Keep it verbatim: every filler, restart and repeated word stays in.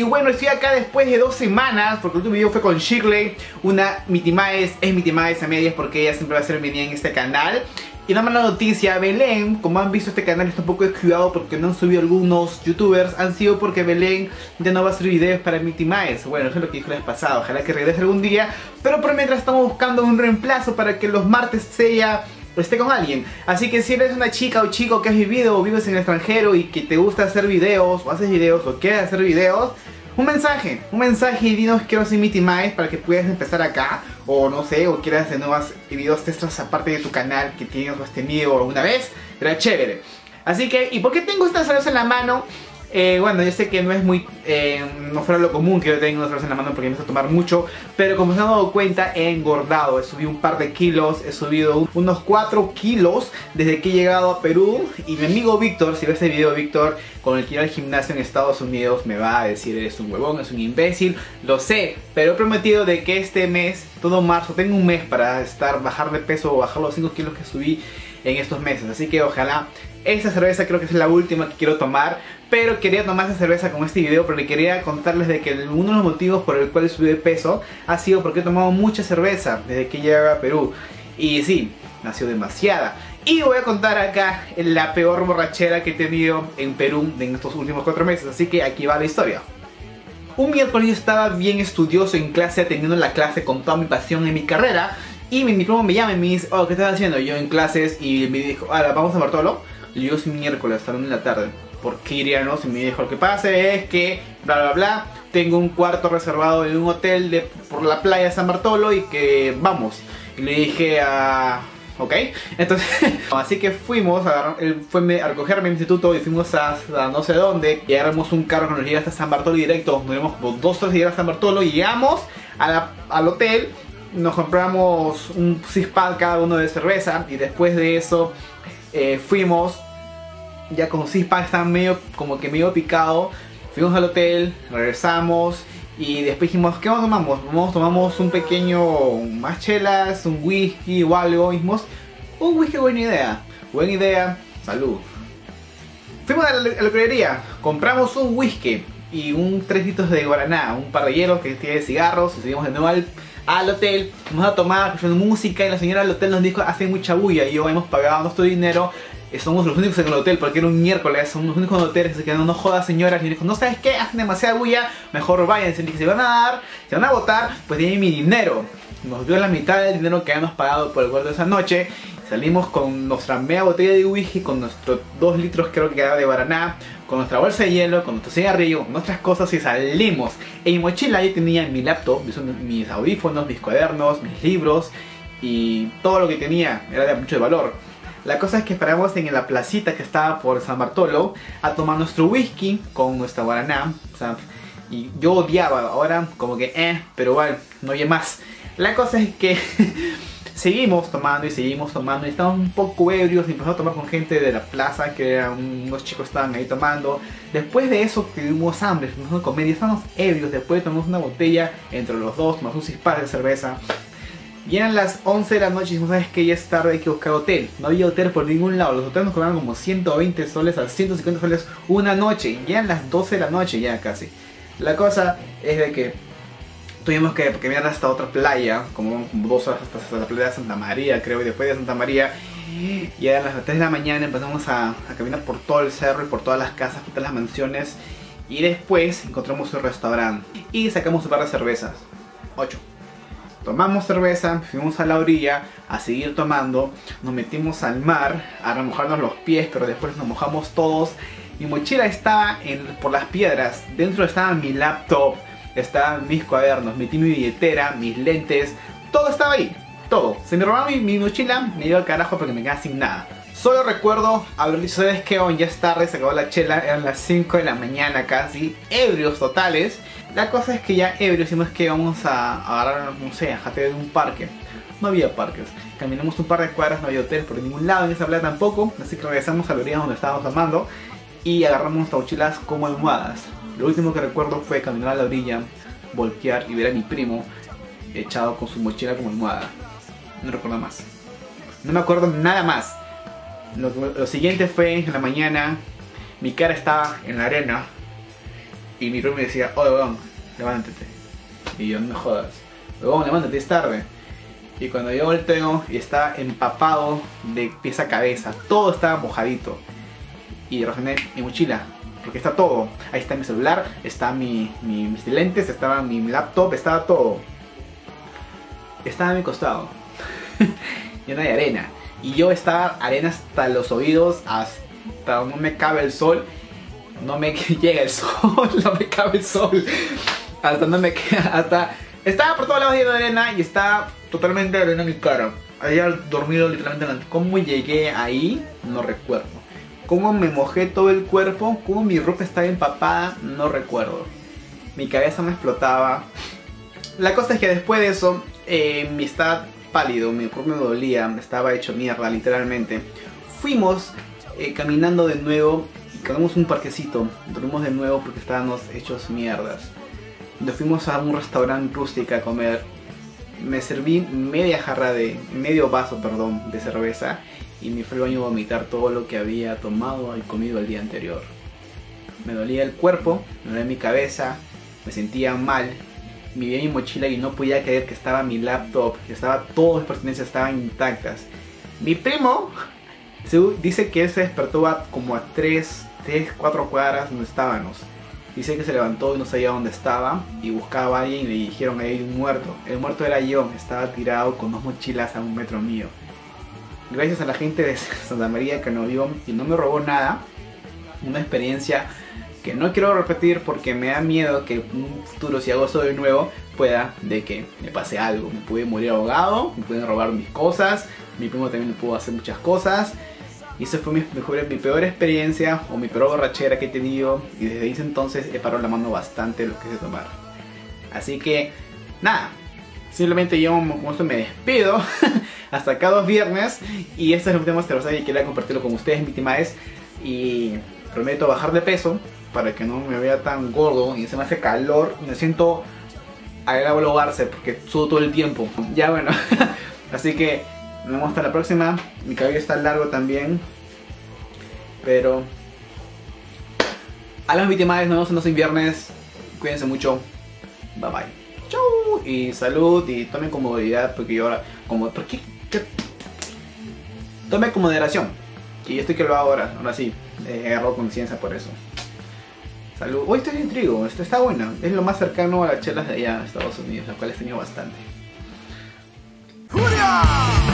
Y bueno, estoy acá después de dos semanas, porque el último video fue con Shirley, una Mitimaes, es Mitimaes a medias porque ella siempre va a ser bienvenida en este canal. Y una mala noticia, Belén, como han visto, este canal está un poco descuidado porque no han subido algunos youtubers. Han sido porque Belén ya no va a hacer videos para Mitimaes. Bueno, eso es lo que dijo la vez pasada, ojalá que regrese algún día. Pero por mientras estamos buscando un reemplazo para que los martes sea... esté con alguien. Así que si eres una chica o chico que has vivido o vives en el extranjero y que te gusta hacer videos, o haces videos, o quieres hacer videos, un mensaje, un mensaje y dinos quiero hacer Mitimaes para que puedas empezar acá. O no sé, o quieras de nuevos videos extras aparte de tu canal que tienes o has tenido alguna vez. Pero chévere. Así que, ¿y por qué tengo esta cerveza en la mano? Eh, bueno, yo sé que no es muy, eh, no fuera lo común que yo tenga una cerveza en la mano porque me gusta tomar mucho, pero como se han dado cuenta he engordado, he subido un par de kilos, he subido unos cuatro kilos desde que he llegado a Perú. Y mi amigo Víctor, si ve este video, Víctor, con el que iba al gimnasio en Estados Unidos, me va a decir eres un huevón, es un imbécil, lo sé, pero he prometido de que este mes, todo marzo, tengo un mes para estar, bajar de peso o bajar los cinco kilos que subí en estos meses. Así que ojalá. Esta cerveza creo que es la última que quiero tomar, pero quería tomar esta cerveza con este video porque quería contarles de que uno de los motivos por el cual subí de peso ha sido porque he tomado mucha cerveza desde que llegué a Perú. Y sí, ha sido demasiada. Y voy a contar acá la peor borrachera que he tenido en Perú en estos últimos cuatro meses, así que aquí va la historia. Un miércoles yo estaba bien estudioso en clase, atendiendo la clase con toda mi pasión en mi carrera. Y mi, mi primo me llama y me dice, oh, ¿qué estás haciendo? Yo en clases, y me dijo, ahora vamos a Bartolo. Y yo es miércoles, hasta la una de la tarde. ¿Por qué iríamos? Y me dijo, lo que pasa es que, bla bla bla, tengo un cuarto reservado en un hotel de, por la playa de San Bartolo y que vamos. Y le dije a... ok, entonces, así que fuimos, a, él fue a recogerme en mi instituto y fuimos a, a no sé dónde. Y agarramos un carro que nos lleva hasta San Bartolo directo. Nos dimos como dos horas de llegar a San Bartolo y llegamos a la, al hotel. Nos compramos un six pack cada uno de cerveza y después de eso... Eh, fuimos, ya con six pack estaban medio, como que medio picado. Fuimos al hotel, regresamos y después dijimos, ¿qué vamos tomamos? Vamos, tomamos un pequeño, más chelas, un whisky o algo. Dijimos, un whisky, buena idea, buena idea, salud. Fuimos a la, a la librería, compramos un whisky y un tres litros de guaraná, un par de hielos que tiene cigarros y seguimos de nuevo al... al hotel, vamos a tomar, escuchando música y la señora del hotel nos dijo hace mucha bulla y yo hemos pagado nuestro dinero, somos los únicos en el hotel porque era un miércoles, somos los únicos en el hotel, así que no nos jodas señoras. Y dijo, no sabes qué, hacen demasiada bulla, mejor vayan, si se van a dar, se van a votar, pues tienen mi dinero. Nos dio la mitad del dinero que habíamos pagado por el vuelo de esa noche. Salimos con nuestra media botella de whisky, con nuestros dos litros creo que era de guaraná, con nuestra bolsa de hielo, con nuestro cigarrillo, con nuestras cosas y salimos. En mi mochila yo tenía mi laptop, mis audífonos, mis cuadernos, mis libros y todo lo que tenía era de mucho valor. La cosa es que paramos en la placita que estaba por San Bartolo a tomar nuestro whisky con nuestra guaraná. O sea, y yo odiaba, ahora como que eh, pero igual, no había más. La cosa es que... seguimos tomando y seguimos tomando y estábamos un poco ebrios y empezamos a tomar con gente de la plaza, que eran unos chicos que estaban ahí tomando. Después de eso tuvimos hambre, fuimos a comer y estábamos ebrios. Después tomamos una botella entre los dos, más un six pack de cerveza. Y eran las once de la noche y dijimos, ¿sabes qué? Ya es tarde, hay que buscar hotel. No había hotel por ningún lado, los hoteles nos cobraban como ciento veinte soles a ciento cincuenta soles una noche. Y eran las doce de la noche ya casi. La cosa es de que tuvimos que caminar hasta otra playa, como dos horas hasta, hasta la playa de Santa María, creo, y después de Santa María, y a las tres de la mañana empezamos a, a caminar por todo el cerro y por todas las casas, por todas las mansiones, y después encontramos un restaurante y sacamos un par de cervezas, ocho. Tomamos cerveza, fuimos a la orilla a seguir tomando, nos metimos al mar a remojarnos los pies, pero después nos mojamos todos. Mi mochila estaba en, por las piedras, dentro estaba mi laptop, estaban mis cuadernos, metí mi billetera, mis lentes, todo estaba ahí, todo. Se me robaron mi, mi mochila, me dio al carajo porque me quedaba sin nada. Solo recuerdo haber dicho, ¿sabes qué? Ya es tarde, se acabó la chela, eran las cinco de la mañana casi, ebrios totales. La cosa es que ya ebrios decimos que vamos a agarrar, no sé, a jate de un parque. No había parques, caminamos un par de cuadras, no había hotel por ningún lado en esa playa tampoco, así que regresamos a la orilla donde estábamos tomando y agarramos nuestras mochilas como almohadas. Lo último que recuerdo fue caminar a la orilla, voltear y ver a mi primo echado con su mochila como almohada. No recuerdo más. No me acuerdo nada más. Lo, lo siguiente fue en la mañana, mi cara estaba en la arena Y mi room me decía, oye, weón, levántate. Y yo, no me jodas. Weón, levántate, es tarde. Y cuando yo volteo y estaba empapado de pies a cabeza, todo estaba mojadito. Y reaccioné mi mochila, porque está todo. Ahí está mi celular, está mi, mi, mis lentes, estaba mi laptop, estaba todo. Estaba a mi costado. Llena de arena. Y yo estaba arena hasta los oídos, hasta no me cabe el sol. No me llega el sol, no me cabe el sol. Hasta no me queda, hasta... Estaba por todos lados lleno de arena y estaba totalmente de arena en mi cara. Había dormido literalmente en la... ¿Cómo llegué ahí? No recuerdo. ¿Cómo me mojé todo el cuerpo? ¿Cómo mi ropa estaba empapada? No recuerdo. Mi cabeza me explotaba. La cosa es que después de eso, eh, mi estaba pálido, mi cuerpo me dolía, estaba hecho mierda literalmente. Fuimos eh, caminando de nuevo y cagamos un parquecito. Dormimos de nuevo porque estábamos hechos mierdas. Nos fuimos a un restaurante rústico a comer. Me serví media jarra de, medio vaso, perdón, de cerveza y me fui al baño a vomitar todo lo que había tomado y comido el día anterior. Me dolía el cuerpo, me dolía mi cabeza, me sentía mal. Me vi en mi mochila y no podía creer que estaba mi laptop, que estaba, todas mis pertenencias estaban intactas. Mi primo dice que él se despertó a como a tres, cuatro cuadras donde estábamos. Dice que se levantó y no sabía dónde estaba y buscaba a alguien y le dijeron, ahí hay un muerto. El muerto era yo, estaba tirado con dos mochilas a un metro mío. Gracias a la gente de Santa María que nos vio y no me robó nada. Una experiencia que no quiero repetir porque me da miedo que en un futuro, si hago eso de nuevo, pueda de que me pase algo. Me pude morir ahogado, me pueden robar mis cosas, mi primo también me pudo hacer muchas cosas. Y esa fue mi, mejor, mi peor experiencia o mi peor borrachera que he tenido. Y desde ese entonces he parado la mano bastante lo que es de tomar. Así que, nada. Simplemente yo como esto me despido. Hasta acá dos viernes. Y este es el tema de y quería compartirlo con ustedes, víctimas. Y prometo bajar de peso para que no me vea tan gordo. Y se me hace calor. Me siento agradable ahogarse porque sudo todo el tiempo. Ya bueno. Así que nos vemos hasta la próxima. Mi cabello está largo también. Pero a las víctimas, nos vemos en viernes. Cuídense mucho. Bye bye. Chau. Y salud. Y tomen con comodidad. Porque yo ahora como, ¿por qué? ¿Qué? Tomen con moderación. Que yo estoy que lo hago ahora. Ahora sí. He agarrado conciencia por eso. Salud. Hoy estoy en trigo. Esto está bueno. Es lo más cercano a las chelas de allá de Estados Unidos. Las cuales he tenido bastante. ¡Julia!